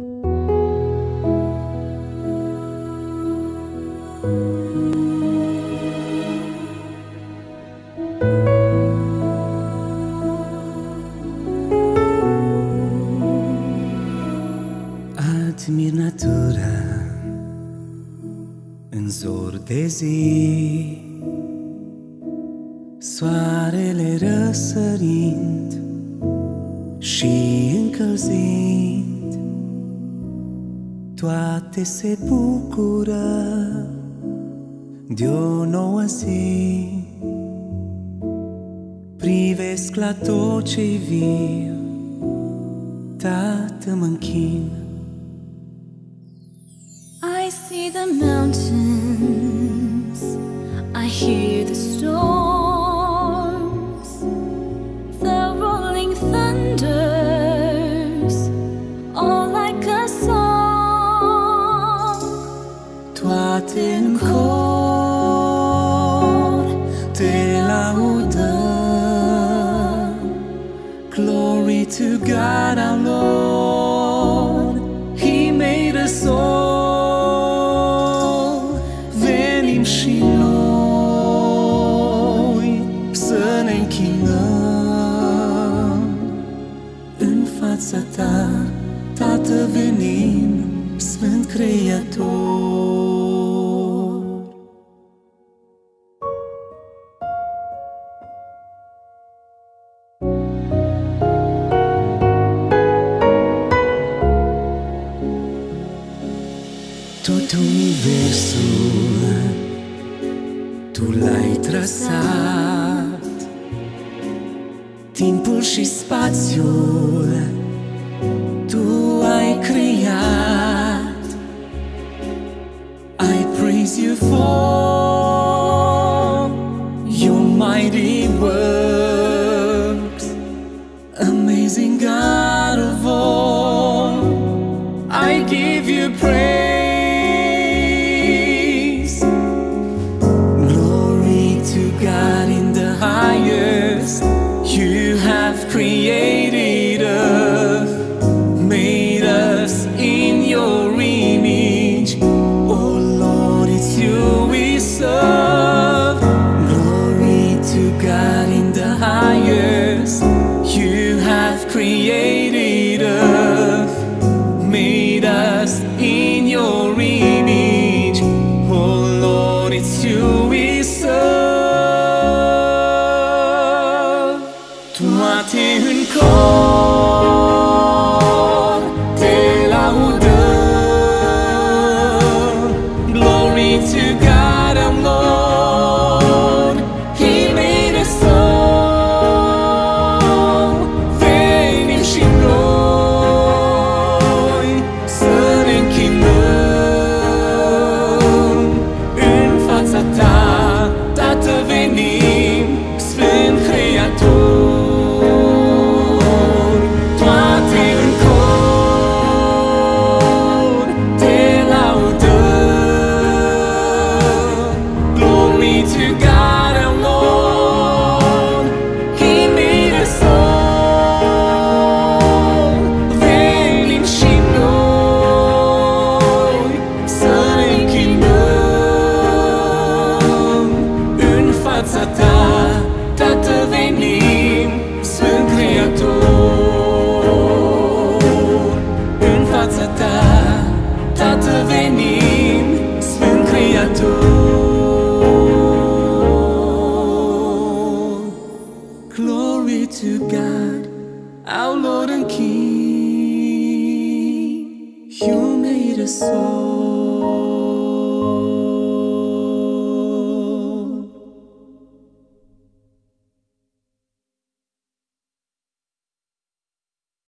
Admir natura în zor de zi, soarele răsărind și încălzind, toate se bucură de o nouă zi. Privesc la tot ce-i viu, Tată, mă închin. I see the mountains, I hear the storms, the rolling thunders, all like a song. Toate în cor te laudă. Glory to God our Lord, He made us all. Venim și noi să ne închinăm în fața Ta, Tată, venim, Sfânt Creator. Tot universul Tu l-ai trasat, timpul și spațiul Tu ai creat. I praise You for Your mighty works, amazing God of all. I give You praise. You have created earth, made us in Your image. Oh Lord, it's You we serve. Glory to God in the highest. You have created earth, made us in Your image. Oh Lord, it's You we serve. Toate în cor te laudăm. Glory to God our Lord, He made us all. Venim și noi să ne închinăm în fața Ta, Tată, venim, Sfânt Creator. Tată, venim, Sfânt Creator. În fața Ta, Tată, venim, Sfânt Creator. Glory to God, our Lord and King. You made us all.